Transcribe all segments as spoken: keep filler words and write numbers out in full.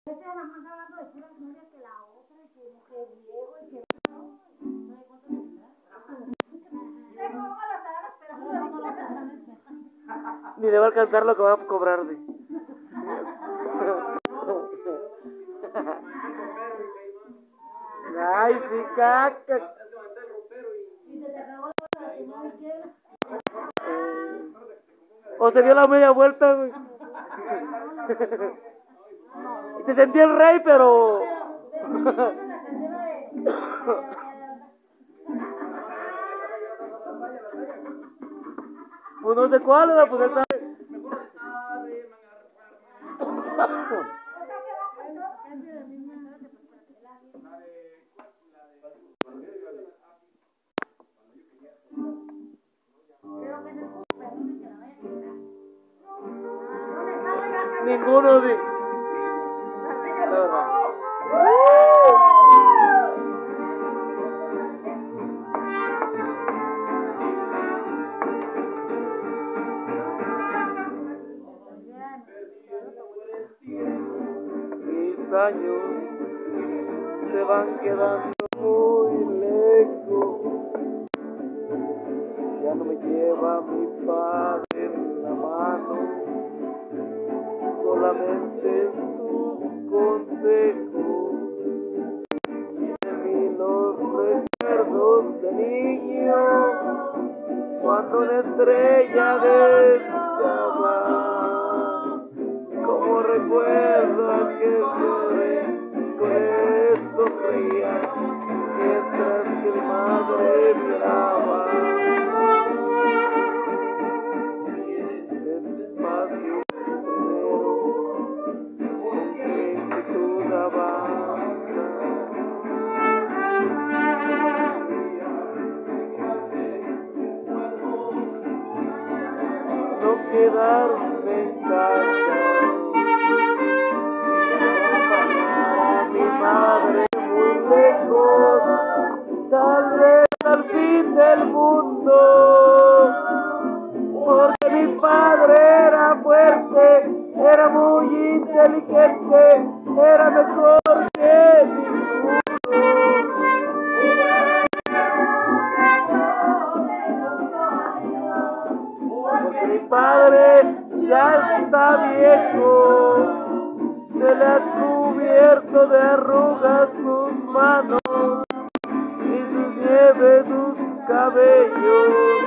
Ni le va a alcanzar lo que va a cobrar de. Ay, sí, caca. Eh, o se dio la media vuelta, güey. Y se sentía el rey, pero... Pues no sé cuál era, pues él sabe. Ninguno de... Mis años se van quedando muy lejos. Ya no me lleva mi padre en la mano, solamente sus consejos. De mí los recuerdos de niño, cuando una estrella brillaba, como recuerdo aquel lloré, con esto sonreía, mientras que mi madre miraba. Despacio primero, con qué inquietud avanza. No quedarme en casa, acompañar a mi madre muy lejos, tal vez al fin del mundo, porque mi padre era fuerte, era muy inteligente, era mejor que ninguno. Porque mi padre ya está viejo, se le ha cubierto de arrugas sus manos y sus nieves sus cabellos.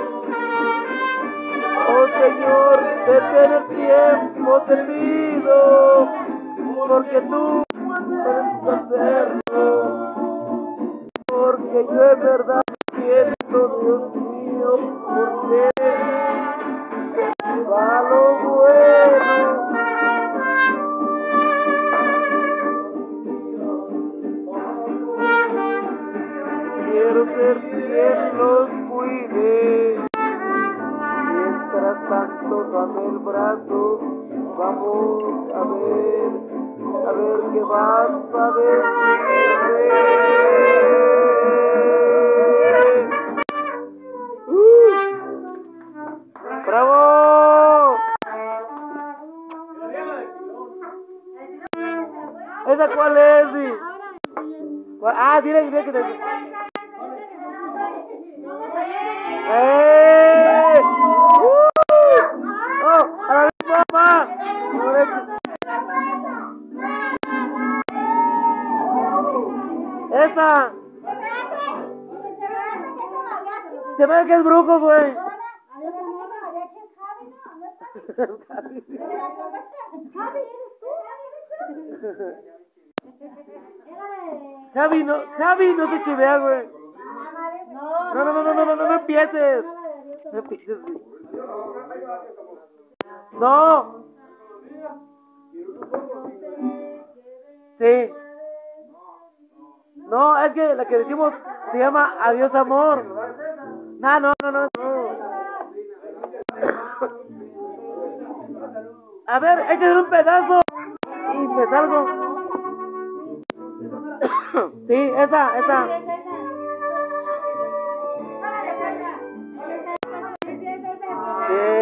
Oh Señor, detén el tiempo, te pido, porque tú puedes hacerlo, porque yo en verdad siento, Dios mío, porque se me va lo bueno. Quiero ser quien los cuide. Mientras tanto, dame el brazo, vamos a ver, a ver qué vas a decirme. ¡Uh! ¡Bravo! ¿Esa cuál es? Sí. Ah, dile, dile que te... ¡Eh! ¡Uh! ¡Oh! ¡A la misma mamá! ¡Esa! Se ve que es brujo, güey. Javi, no, Javi, no te chivea, güey. No, no, no, no, no, no, no, no empieces. No empieces. No. Sí. No, es que la que decimos se llama Adiós Amor. No, no, no, no. A ver, échale un pedazo y me salgo. Sí, esa, esa. Sí.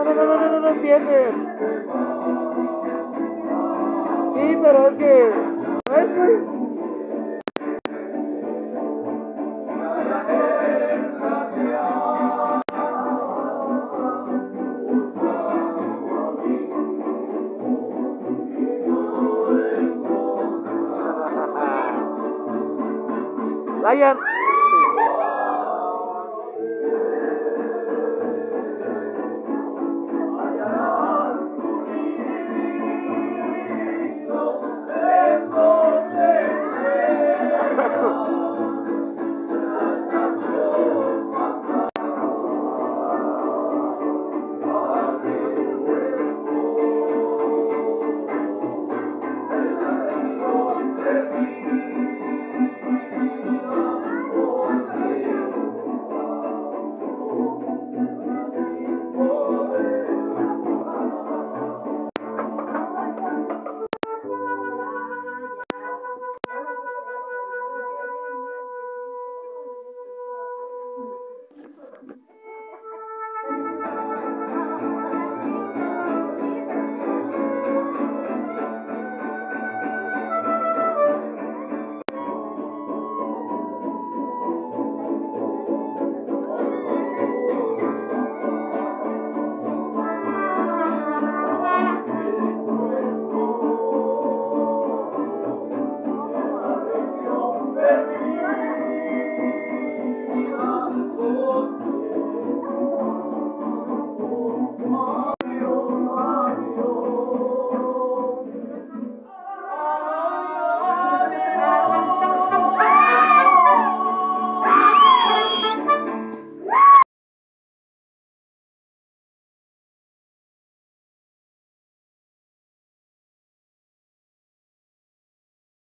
no, no, no, no, no, no entienden. Sí, pero es que... Es que... Ryan,